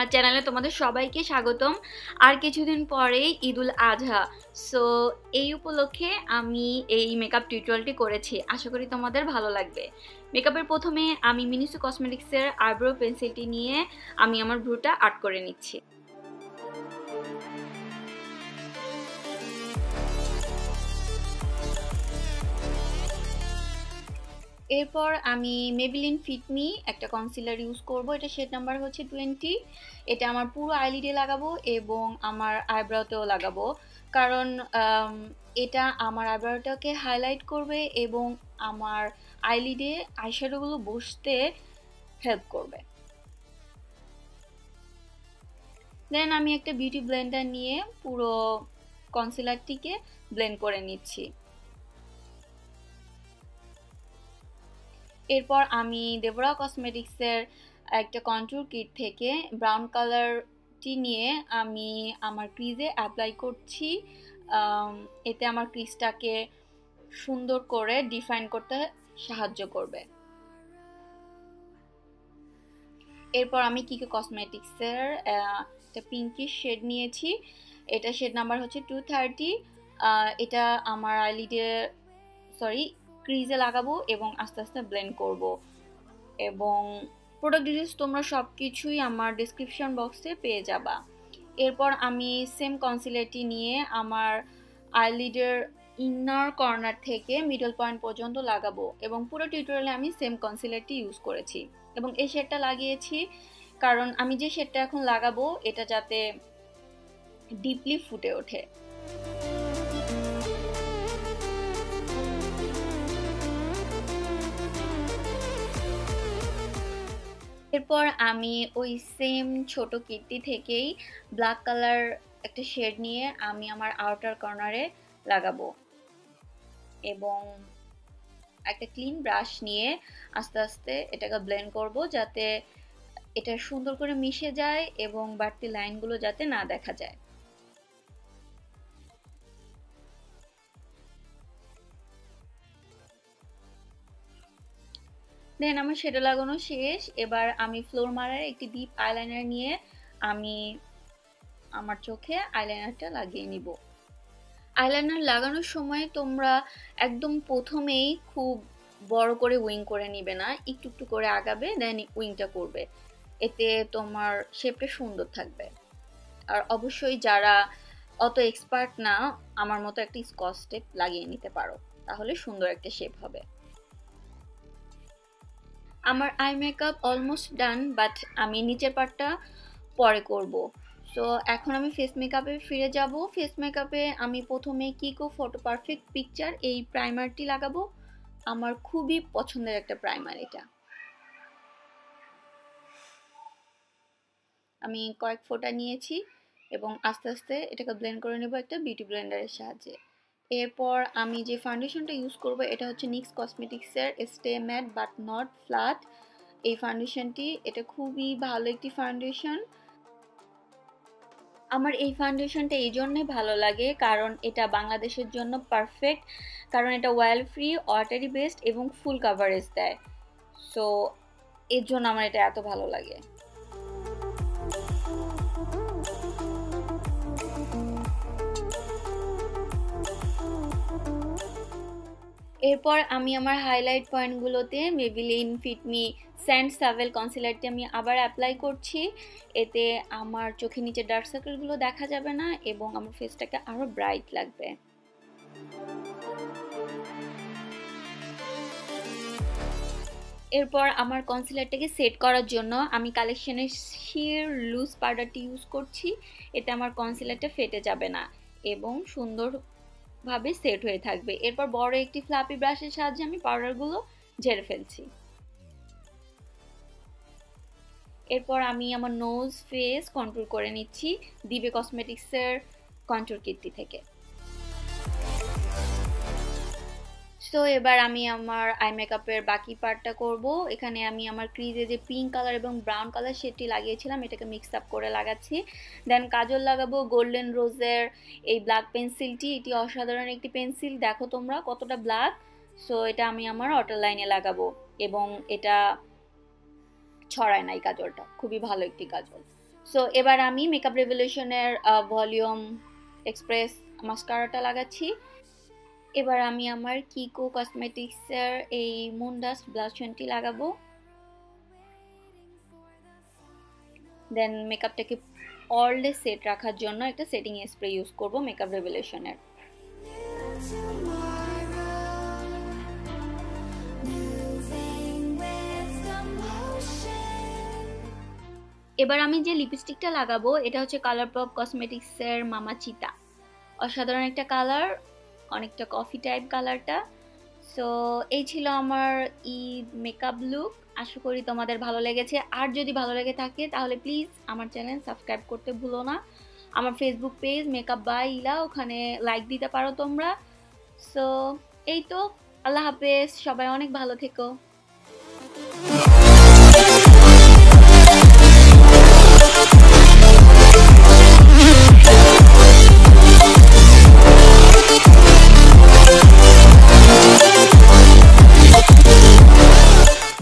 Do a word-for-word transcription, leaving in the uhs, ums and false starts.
আমার চ্যানেলে তোমাদের সবাইকে স্বাগতম। আর কিছুদিন পরেই ঈদুল আজহা, সো এই উপলক্ষে আমি এই মেকআপ টিউটোরিয়ালটি করেছি। আশা করি তোমাদের ভালো লাগবে। মেকআপের প্রথমে আমি মিনিসো কসমেটিক্সের আইব্রো পেন্সিলটি নিয়ে আমি আমার ভ্রুটা আর্ট করে নিচ্ছি। এরপর আমি মেবিলিন ফিট মি একটা কনসিলার ইউজ করব। এটা শেড নাম্বার হচ্ছে টোয়েন্টি। এটা আমার পুরো আইলিডে লাগাবো এবং আমার আইব্রোতেও লাগাবো, কারণ এটা আমার আইব্রোটাকে হাইলাইট করবে এবং আমার আইলিডে আইশ্যাডোগুলো বসতে হেল্প করবে। দেন আমি একটা বিউটি ব্লেন্ডার নিয়ে পুরো কনসিলারটিকে ব্লেন্ড করে নিচ্ছি। এরপর আমি দেবরা কসমেটিক্সের একটা কন্ট্যুর কিট থেকে ব্রাউন কালারটি নিয়ে আমি আমার ক্রিজে অ্যাপ্লাই করছি। এতে আমার ক্রিজটাকে সুন্দর করে ডিফাইন করতে সাহায্য করবে। এরপর আমি কিকো কসমেটিক্সের একটা পিঙ্কিশ শেড নিয়েছি। এটা শেড নাম্বার হচ্ছে টু থার্টি। এটা আমার আইলিডে সরি ক্রিজে লাগাবো এবং আস্তে আস্তে ব্লেন্ড করব। এবং প্রোডাক্ট ডিটেলস তোমরা সব কিছুই আমার ডেসক্রিপশন বক্সে পেয়ে যাবা। এরপর আমি সেম কনসিলারটি নিয়ে আমার আইলিডের ইনার কর্নার থেকে মিডল পয়েন্ট পর্যন্ত লাগাবো এবং পুরো টিউটোরিয়ালে আমি সেম কনসিলারটি ইউজ করেছি এবং এই শেডটা লাগিয়েছি কারণ আমি যে শেডটা এখন লাগাবো এটা যাতে ডিপলি ফুটে ওঠে। এরপর আমি ওই সেম ছোট কিটটি থেকেই ব্ল্যাক কালার একটা শেড নিয়ে আমি আমার আউটার কর্নারে লাগাবো এবং একটা ক্লিন ব্রাশ নিয়ে আস্তে আস্তে এটাকে ব্লেন্ড করব যাতে এটা সুন্দর করে মিশে যায় এবং বাড়তি লাইনগুলো যাতে না দেখা যায়। দেন আমার শেডো লাগানো শেষ। এবার আমি ফ্লোর মারার একটি ডিপ আইলাইনার নিয়ে আমি আমার চোখে আইলাইনারটা লাগিয়ে নিব। আইলাইনার লাগানোর সময় তোমরা একদম প্রথমেই খুব বড় করে উইং করে নিবে না, একটু একটু করে আগাবে, দেন উইংটা করবে, এতে তোমার শেপটা সুন্দর থাকবে। আর অবশ্যই যারা অত এক্সপার্ট না আমার মতো একটা স্কচ টেপ লাগিয়ে নিতে পারো, তাহলে সুন্দর একটা শেপ হবে। আমার eye makeup almost done, but আমি নিচের পার্টটা পরে করব। তো এখন আমি ফেস মেকআপে ফিরে যাব। ফেস মেকআপে আমি প্রথমে কিকো ফটো পারফেক্ট পিকচার এই প্রাইমারটি লাগাবো। আমার খুবই পছন্দের একটা প্রাইমার এটা। আমি কয়েক ফোঁটা নিয়েছি এবং আস্তে আস্তে এটাকে ব্লেন্ড করে নেব একটা বিউটি ব্লেন্ডারের সাহায্যে। এরপর আমি যে ফাউন্ডেশনটা ইউজ করব এটা হচ্ছে নিক্স কসমেটিক্সের stay matte but not flat এই ফাউন্ডেশনটি। এটা খুবই ভালো একটি ফাউন্ডেশন। আমার এই ফাউন্ডেশনটা এই জন্যে ভালো লাগে কারণ এটা বাংলাদেশের জন্য পারফেক্ট, কারণ এটা অয়েল ফ্রি, ওয়াটারি বেসড এবং ফুল কাভারেজ দেয়। সো এর জন্য আমার এটা এত ভালো লাগে। এরপর আমি আমার হাইলাইট পয়েন্টগুলোতে Maybelline fit me sand sable কনসিলারটি আমি আবার অ্যাপ্লাই করছি। এতে আমার চোখের নিচে ডার্ক সার্কেলগুলো দেখা যাবে না এবং আমার ফেসটাকে আরও ব্রাইট লাগবে। এরপর আমার কনসিলারটাকে সেট করার জন্য আমি কালেকশনের শির লুজ পাউডারটি ইউজ করছি। এতে আমার কনসিলারটা ফেটে যাবে না এবং সুন্দর ভাবে সেট হয়ে থাকবে। এরপর বড় একটি ফ্লাপি ব্রাশের সাহায্যে আমি পাউডারগুলো ঝেড়ে ফেলছি। এরপর আমি আমার নোজ ফেস কন্ট্রোল করে নিচ্ছি দিবে কসমেটিক্সের কন্ট্রোল কিটটি থেকে। সো এবার আমি আমার আই মেকআপের বাকি পার্টটা করব। এখানে আমি আমার ক্রিজে যে পিঙ্ক কালার এবং ব্রাউন কালার শেডটি লাগিয়েছিলাম এটাকে মিক্স আপ করে লাগাচ্ছি। দেন কাজল লাগাবো গোল্ডেন রোজের এই ব্ল্যাক পেন্সিলটি। এটি অসাধারণ একটি পেন্সিল, দেখো তোমরা কতটা ব্ল্যাক। সো এটা আমি আমার ওয়াটার লাইনে লাগাবো এবং এটা ছড়ায় না, এই কাজলটা খুবই ভালো একটি কাজল। সো এবার আমি মেকআপ রেভলিউশনের ভলিউম এক্সপ্রেস মাস্কারাটা লাগাচ্ছি। এবার আমি আমার কিকো কসমেটিক্সের এই মুন ডাস্ট ব্লাশনটি লাগাবো। দেন মেকআপটাকে অল ডে সেট রাখার জন্য একটা সেটিং স্প্রে ইউজ করব মেকআপ রেভলিউশনের। এবার আমি যে লিপস্টিকটা লাগাবো এটা হচ্ছে কালারপপ কসমেটিক্সের মামা চিতা। অসাধারণ একটা কালার, অনেকটা কফি টাইপ কালারটা। সো এই ছিল আমার ঈদ মেকআপ লুক। আশা করি তোমাদের ভালো লেগেছে। আর যদি ভালো লেগে থাকে তাহলে প্লিজ আমার চ্যানেল সাবস্ক্রাইব করতে ভুলো না। আমার ফেসবুক পেজ মেকআপ বাই ইলা, ওখানে লাইক দিতে পারো তোমরা। সো এই তো, আল্লাহ হাফেজ, সবাই অনেক ভালো থেকো।